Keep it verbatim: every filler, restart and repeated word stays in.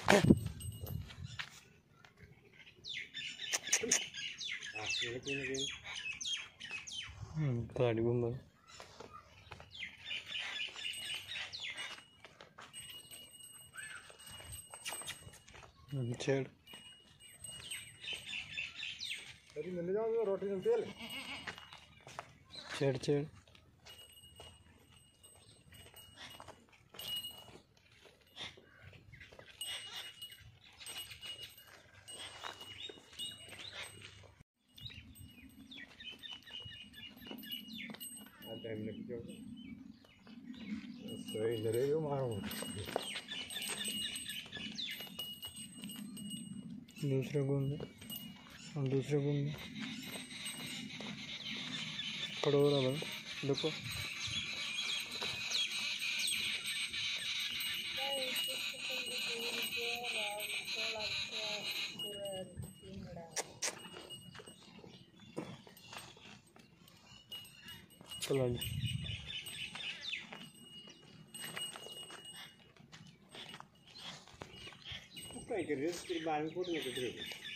गाड़ी घूम छेड़ मिल जाओ रोटी में तेल छेड़ छेड़ टाइम लग जाओ सही इधर ही मारो दूसरे घूम में हम दूसरे घूम में पड़ो रहा भाई देखो चलो काय कर रे बाहेर पोट नको